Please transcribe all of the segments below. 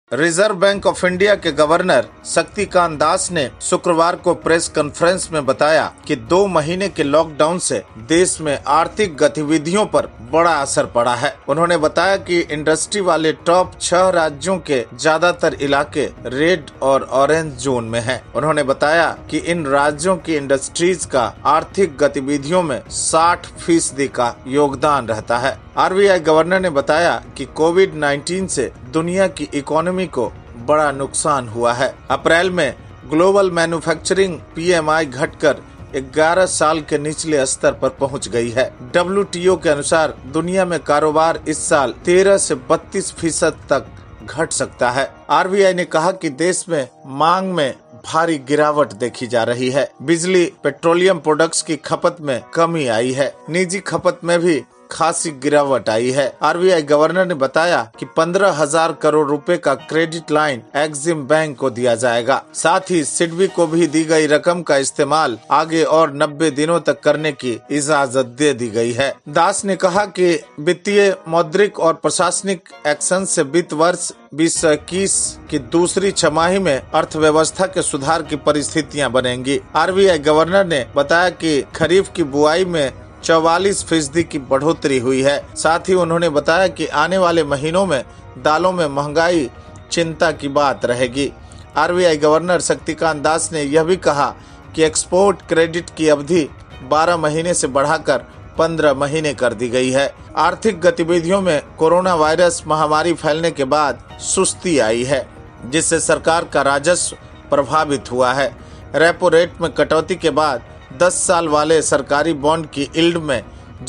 Reserve Bank of India के governor Shaktikanta Das ने शुक्रवार को प्रेस कॉन्फ्रेंस में बताया कि 2 महीने के लॉकडाउन से देश में आर्थिक गतिविधियों पर बड़ा असर पड़ा है। उन्होंने बताया कि इंडस्ट्री वाले टॉप 6 राज्यों के ज्यादातर इलाके रेड और ऑरेंज जोन में हैं। उन्होंने बताया कि इन राज्यों की इंडस्ट्रीज का आर्थिक गतिविधियों में 60% का योगदान रहता है। आरबीआई गवर्नर ने बताया कि कोविड-19 से दुनिया की इकोनॉमी को बड़ा नुकसान हुआ है। अप्रैल में ग्लोबल मैन्युफैक्चरिंग पीएमआई घटकर 11 साल के निचले स्तर पर पहुंच गई है। WTO के अनुसार दुनिया में कारोबार इस साल 13 से 32% तक घट सकता है। आरबीआई ने कहा कि देश में मांग में भारी गिरावट देखी जा रही है। बिजली, पेट्रोलियम प्रोडक्ट्स की खपत में कमी आई है। निजी खपत में भी खासी गिरावट आई है। आरबीआई गवर्नर ने बताया कि 15,000 करोड़ रुपए का क्रेडिट लाइन एक्सिम बैंक को दिया जाएगा। साथ ही सिडबी को भी दी गई रकम का इस्तेमाल आगे और 90 दिनों तक करने की इजाजत दे दी गई है। दास ने कहा कि वित्तीय, मौद्रिक और प्रशासनिक एक्शन से वित्त वर्ष 2021 की दूसरी छमाही में अर्थव्यवस्था के सुधार की परिस्थितियां बनेंगी। आरबीआई गवर्नर ने बताया कि खरीफ की बुआई में 44% की बढ़ोतरी हुई है। साथ ही उन्होंने बताया कि आने वाले महीनों में दालों में महंगाई चिंता की बात रहेगी। आरबीआई गवर्नर शक्तिकांत दास ने यह भी कहा कि एक्सपोर्ट क्रेडिट की अवधि 12 महीने से बढ़ाकर 15 महीने कर दी गई है। आर्थिक गतिविधियों में कोरोना वायरस महामारी फैलने के बाद सुस्ती आई है, जिससे सरकार का राजस्व प्रभावित हुआ है। रेपो रेट में कटौती के बाद 10 साल वाले सरकारी बॉन्ड की यील्ड में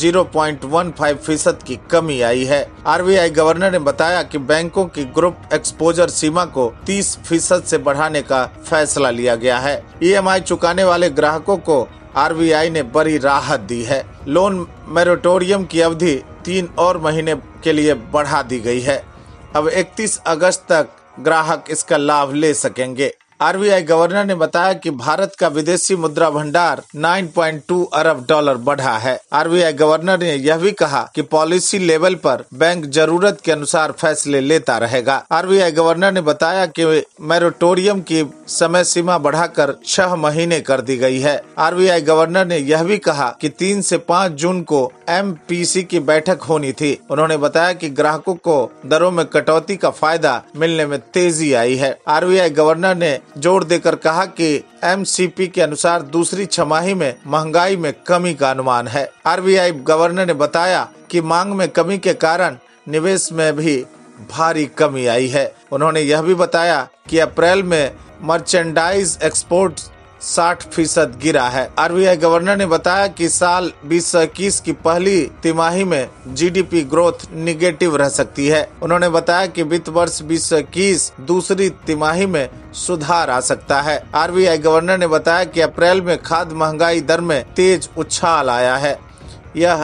0.15% की कमी आई है। आरबीआई गवर्नर ने बताया कि बैंकों की ग्रुप एक्सपोजर सीमा को 30% से बढ़ाने का फैसला लिया गया है। ईएमआई चुकाने वाले ग्राहकों को आरबीआई ने बड़ी राहत दी है। लोन मोरेटोरियम की अवधि 3 और महीने के लिए बढ़ा दी गई है। अब 31 अगस्त तक ग्राहक इसका लाभ ले सकेंगे। आरबीआई गवर्नर ने बताया कि भारत का विदेशी मुद्रा भंडार 9.2 अरब डॉलर बढ़ा है। आरबीआई गवर्नर ने यह भी कहा कि पॉलिसी लेवल पर बैंक जरूरत के अनुसार फैसले लेता रहेगा। आरबीआई गवर्नर ने बताया कि मोरेटोरियम की समय सीमा बढ़ाकर 6 महीने कर दी गई है। आरबीआई गवर्नर ने यह भी कहा कि 3 से 5 जून को MPC की बैठक होनी थी। उन्होंने बताया कि ग्राहकों को दरों में कटौती का फायदा मिलने में तेजी आई है। आरबीआई गवर्नर ने जोर देकर कहा कि MCP के अनुसार दूसरी छमाही में महंगाई में कमी का अनुमान है। आरबीआई गवर्नर ने बताया कि मांग में कमी के कारण निवेश में भी भारी कमी आई है। उन्होंने यह भी बताया कि अप्रैल में मर्चेंडाइज एक्सपोर्ट 60% गिरा है। आरबीआई गवर्नर ने बताया कि साल 2021 की पहली तिमाही में जीडीपी ग्रोथ निगेटिव रह सकती है। उन्होंने बताया कि वित्त वर्ष 2021 दूसरी तिमाही में सुधार आ सकता है। आरबीआई गवर्नर ने बताया कि अप्रैल में खाद्य महंगाई दर में तेज उछाल आया है। यह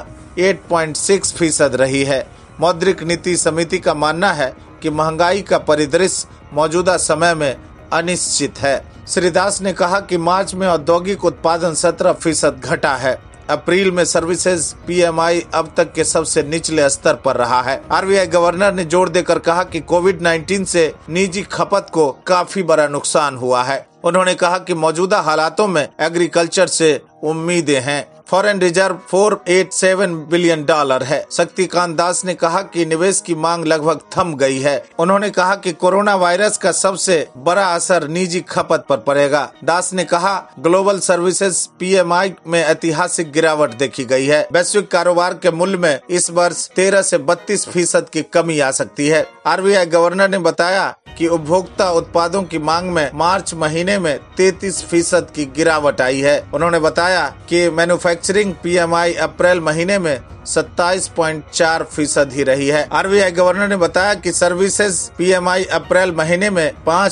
8.6% रही है। मौद्रिक नीति समिति का मानना है कि महंगाई का परिदृश्य मौजूदा समय में अनिश्चित है। श्री दास ने कहा कि मार्च में औद्योगिक उत्पादन 17% घटा है। अप्रैल में सर्विसेज पीएमआई अब तक के सबसे निचले स्तर पर रहा है। आरबीआई गवर्नर ने जोर देकर कहा कि कोविड-19 से निजी खपत को काफी बड़ा नुकसान हुआ है। उन्होंने कहा कि मौजूदा हालातों में एग्रीकल्चर से उम्मीदें हैं। फॉरेन रिजर्व $487 बिलियन है। शक्तिकांत दास ने कहा कि निवेश की मांग लगभग थम गई है। उन्होंने कहा कि कोरोना वायरस का सबसे बड़ा असर निजी खपत पर पड़ेगा। दास ने कहा ग्लोबल सर्विसेज पीएमआई में ऐतिहासिक गिरावट देखी गई है। वैश्विक कारोबार के मूल्य में इस वर्ष 13 से 32% की कमी आ सकती है। आरबीआई गवर्नर ने बताया कि उपभोक्ता उत्पादों की मांग में मार्च महीने में 33% की गिरावट आई है। उन्होंने बताया कि मैन्युफैक्चरिंग पीएमआई अप्रैल महीने में 27.4% ही रही है। आरबीआई गवर्नर ने बताया कि सर्विसेज पीएमआई अप्रैल महीने में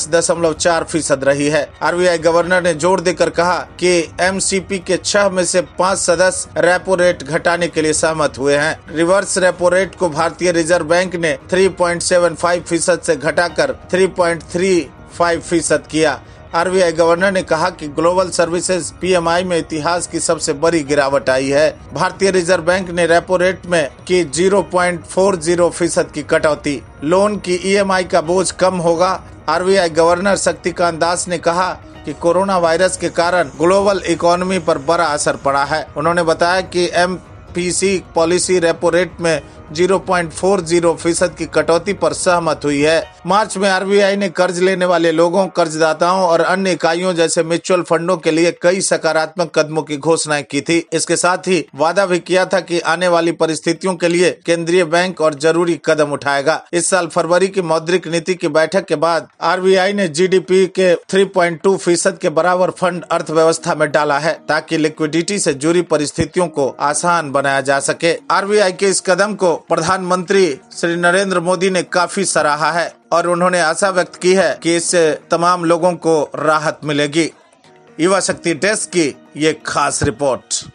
5.4% रही है। आरबीआई गवर्नर ने जोर देकर कहा कि MCP के 6 में से 5 सदस्य रेपो रेट घटाने के लिए सहमत हुए हैं। रिवर्स रेपो रेट को भारतीय रिजर्व बैंक ने 3.75% से घटाकर 3.35% किया। आरबीआई गवर्नर ने कहा कि ग्लोबल सर्विसेज पीएमआई में इतिहास की सबसे बड़ी गिरावट आई है। भारतीय रिजर्व बैंक ने रेपो रेट में की 0.40% की कटौती। लोन की ईएमआई का बोझ कम होगा। आरबीआई गवर्नर शक्तिकांत दास ने कहा कि कोरोना वायरस के कारण ग्लोबल इकोनॉमी पर बड़ा असर पड़ा है। उन्होंने बताया कि एमपीसी पॉलिसी रेपो रेट में 0.40% की कटौती पर सहमत हुई है। मार्च में आरबीआई ने कर्ज लेने वाले लोगों, कर्जदाताओं और अन्य इकाइयों जैसे म्यूचुअल फंडों के लिए कई सकारात्मक कदमों की घोषणाएं की थी। इसके साथ ही वादा भी किया था कि आने वाली परिस्थितियों के लिए केंद्रीय बैंक और जरूरी कदम उठाएगा। इस साल फरवरी की मौद्रिक नीति की बैठक के बाद आरबीआई ने जीडीपी के 3.2% के बराबर फंड अर्थव्यवस्था में डाला है ताकि लिक्विडिटी से जुड़ी परिस्थितियों को आसान बनाया जा सके। आरबीआई के इस कदम को प्रधानमंत्री श्री नरेंद्र मोदी ने काफी सराहा है और उन्होंने आशा व्यक्त की है कि इससे तमाम लोगों को राहत मिलेगी। युवा शक्ति डेस्क की ये खास रिपोर्ट।